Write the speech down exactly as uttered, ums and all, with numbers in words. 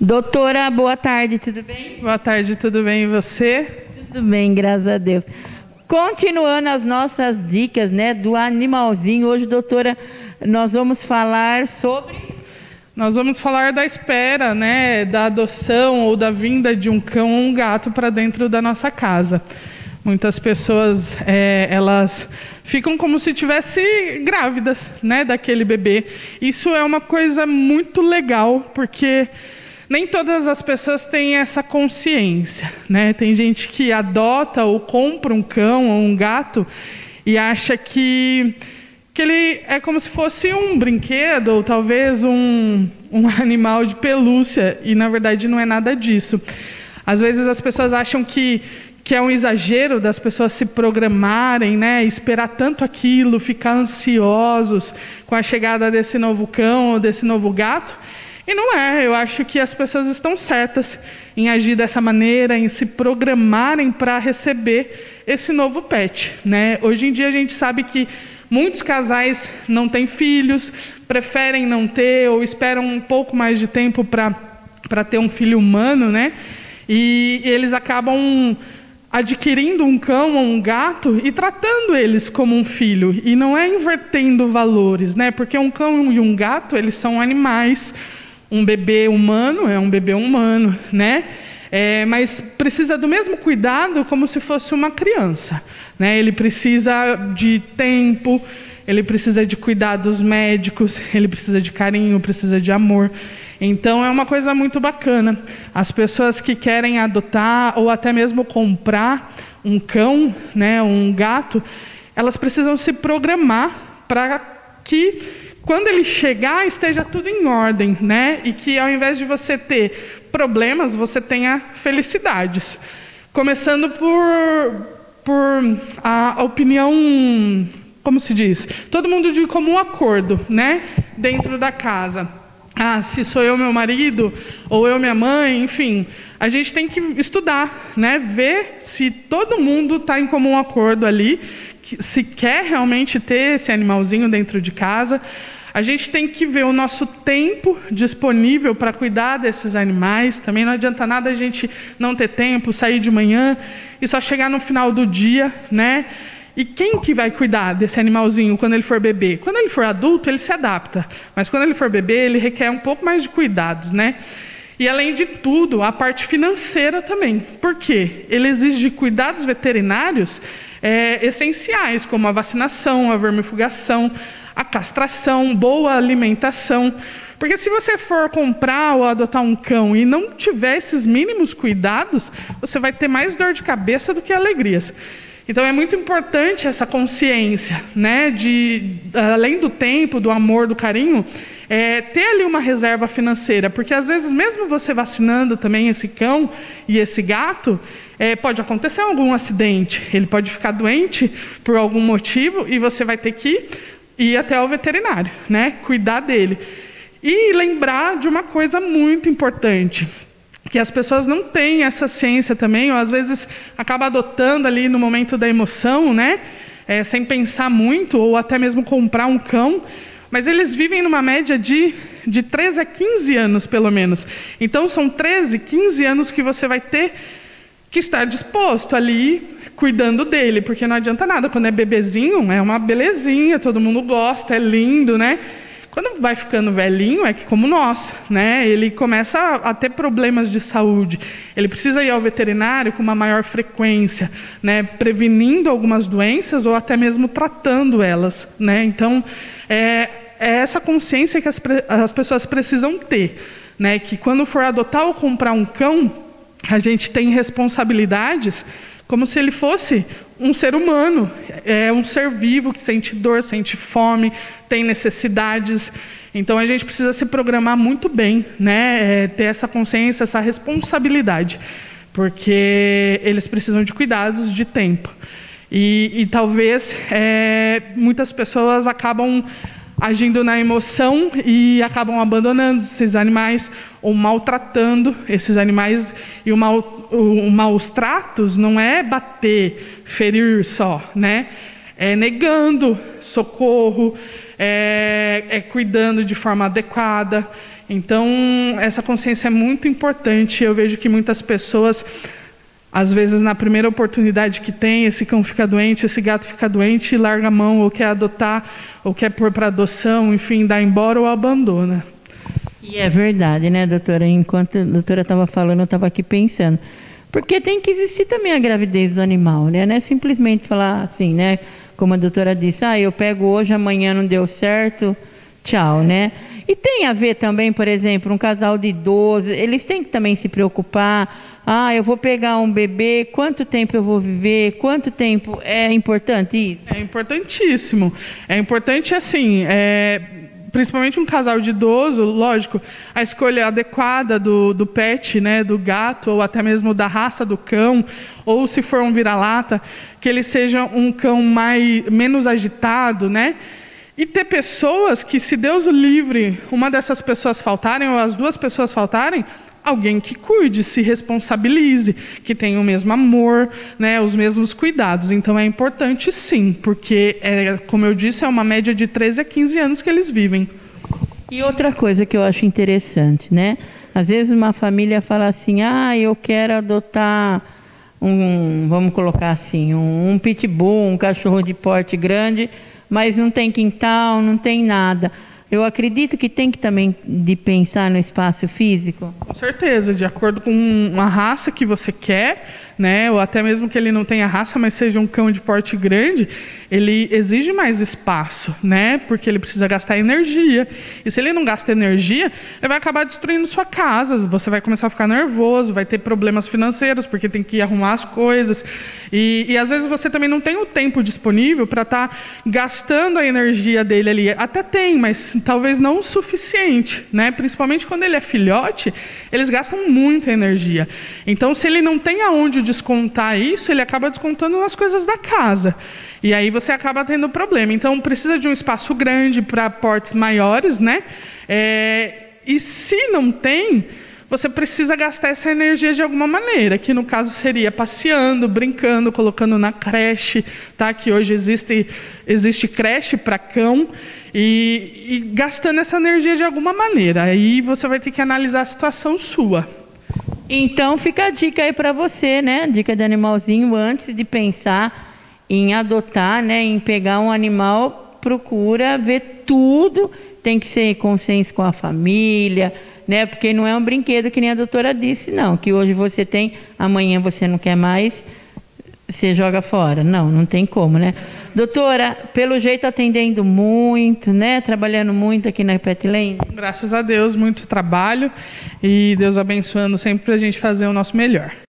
Doutora, boa tarde, tudo bem? Boa tarde, tudo bem, e você? Tudo bem, graças a Deus. Continuando as nossas dicas, né, do animalzinho, hoje, doutora, nós vamos falar sobre... Nós vamos falar da espera, né, da adoção ou da vinda de um cão ou um gato para dentro da nossa casa. Muitas pessoas, é, elas ficam como se estivessem grávidas, né, daquele bebê. Isso é uma coisa muito legal, porque nem todas as pessoas têm essa consciência, né? Tem gente que adota ou compra um cão ou um gato e acha que, que ele é como se fosse um brinquedo ou talvez um, um animal de pelúcia, e na verdade não é nada disso. Às vezes as pessoas acham que que é um exagero das pessoas se programarem, né, esperar tanto aquilo, ficar ansiosos com a chegada desse novo cão ou desse novo gato. E não é, eu acho que as pessoas estão certas em agir dessa maneira, em se programarem para receber esse novo pet, né? Hoje em dia a gente sabe que muitos casais não têm filhos, preferem não ter ou esperam um pouco mais de tempo para para ter um filho humano, né? E eles acabam adquirindo um cão ou um gato e tratando eles como um filho, e não é invertendo valores, né? Porque um cão e um gato, eles são animais, um bebê humano é um bebê humano, né? É, mas precisa do mesmo cuidado como se fosse uma criança, né? Ele precisa de tempo, ele precisa de cuidados médicos, ele precisa de carinho, precisa de amor. Então é uma coisa muito bacana. As pessoas que querem adotar ou até mesmo comprar um cão, né, um gato, elas precisam se programar para que quando ele chegar esteja tudo em ordem, né? E que ao invés de você ter problemas, você tenha felicidades. Começando por, por a opinião, como se diz? Todo mundo de comum acordo, né? Dentro da casa. Ah, se sou eu, meu marido, ou eu, minha mãe, enfim, a gente tem que estudar, né? Ver se todo mundo está em comum acordo ali, que, se quer realmente ter esse animalzinho dentro de casa. A gente tem que ver o nosso tempo disponível para cuidar desses animais. Também não adianta nada a gente não ter tempo, sair de manhã e só chegar no final do dia, né? E quem que vai cuidar desse animalzinho quando ele for bebê? Quando ele for adulto, ele se adapta. Mas quando ele for bebê, ele requer um pouco mais de cuidados, né? E além de tudo, a parte financeira também. Por quê? Ele exige cuidados veterinários é, essenciais, como a vacinação, a vermifugação, a castração, boa alimentação. Porque se você for comprar ou adotar um cão e não tiver esses mínimos cuidados, você vai ter mais dor de cabeça do que alegrias. Então é muito importante essa consciência, né, de, além do tempo, do amor, do carinho, é, ter ali uma reserva financeira, porque às vezes mesmo você vacinando também esse cão e esse gato, é, pode acontecer algum acidente, ele pode ficar doente por algum motivo e você vai ter que ir até o veterinário, né, cuidar dele. E lembrar de uma coisa muito importante, que as pessoas não têm essa ciência também, ou às vezes acaba adotando ali no momento da emoção, né? É, sem pensar muito, ou até mesmo comprar um cão, mas eles vivem numa média de, de treze a quinze anos, pelo menos. Então são treze, quinze anos que você vai ter que estar disposto ali, cuidando dele, porque não adianta nada, quando é bebezinho, é uma belezinha, todo mundo gosta, é lindo, né? Quando vai ficando velhinho, é que como nós, né? Ele começa a, a ter problemas de saúde. Ele precisa ir ao veterinário com uma maior frequência, né? Prevenindo algumas doenças ou até mesmo tratando elas, né? Então, é, é essa consciência que as, as pessoas precisam ter, né? Que quando for adotar ou comprar um cão, a gente tem responsabilidades como se ele fosse um ser humano, é um ser vivo que sente dor, sente fome, tem necessidades. Então a gente precisa se programar muito bem, né? É, ter essa consciência, essa responsabilidade, porque eles precisam de cuidados, de tempo. E, e talvez é, muitas pessoas acabam agindo na emoção e acabam abandonando esses animais ou maltratando esses animais. E o, mal, o, o maus tratos não é bater, ferir só, né? É negando socorro, é, é cuidando de forma adequada. Então, essa consciência é muito importante. Eu vejo que muitas pessoas, às vezes, na primeira oportunidade que tem, esse cão fica doente, esse gato fica doente, larga a mão, ou quer adotar, ou quer pôr para adoção, enfim, dá embora ou abandona. E é verdade, né, doutora? Enquanto a doutora estava falando, eu estava aqui pensando. Porque tem que existir também a gravidez do animal, né? Não é simplesmente falar assim, né? Como a doutora disse, ah, eu pego hoje, amanhã não deu certo, tchau, né? E tem a ver também, por exemplo, um casal de idosos, eles têm que também se preocupar. Ah, eu vou pegar um bebê, quanto tempo eu vou viver, quanto tempo é importante isso? É importantíssimo. É importante, assim, é, principalmente um casal de idoso, lógico, a escolha adequada do, do pet, né, do gato, ou até mesmo da raça do cão, ou se for um vira-lata, que ele seja um cão mais, menos agitado, né? E ter pessoas que, se Deus o livre, uma dessas pessoas faltarem, ou as duas pessoas faltarem, alguém que cuide, se responsabilize, que tenha o mesmo amor, né, os mesmos cuidados. Então é importante sim, porque, é, como eu disse, é uma média de treze a quinze anos que eles vivem. E outra coisa que eu acho interessante, né? Às vezes uma família fala assim, ah, eu quero adotar um, vamos colocar assim, um, um pitbull, um cachorro de porte grande, mas não tem quintal, não tem nada. Eu acredito que tem que também de pensar no espaço físico. Com certeza, de acordo com a raça que você quer, né, ou até mesmo que ele não tenha raça, mas seja um cão de porte grande, ele exige mais espaço, né, porque ele precisa gastar energia. E se ele não gasta energia, ele vai acabar destruindo sua casa. Você vai começar a ficar nervoso, vai ter problemas financeiros, porque tem que arrumar as coisas. E, e às vezes você também não tem o tempo disponível para estar tá gastando a energia dele ali. Até tem, mas talvez não o suficiente, né? Principalmente quando ele é filhote, eles gastam muita energia. Então, se ele não tem aonde descontar isso, ele acaba descontando nas coisas da casa. E aí você acaba tendo problema. Então, precisa de um espaço grande para portes maiores, né? É, e se não tem, você precisa gastar essa energia de alguma maneira, que no caso seria passeando, brincando, colocando na creche, tá? Que hoje existe, existe creche para cão, e, e gastando essa energia de alguma maneira. Aí você vai ter que analisar a situação sua. Então fica a dica aí para você, né? Dica de animalzinho, antes de pensar em adotar, né? Em pegar um animal, procura ver tudo, tem que ser consenso com a família, né? Porque não é um brinquedo que nem a doutora disse, não, que hoje você tem, amanhã você não quer mais, você joga fora. Não, não tem como, né? Doutora, pelo jeito atendendo muito, né? Trabalhando muito aqui na Petland. Graças a Deus, muito trabalho, e Deus abençoando sempre para a gente fazer o nosso melhor.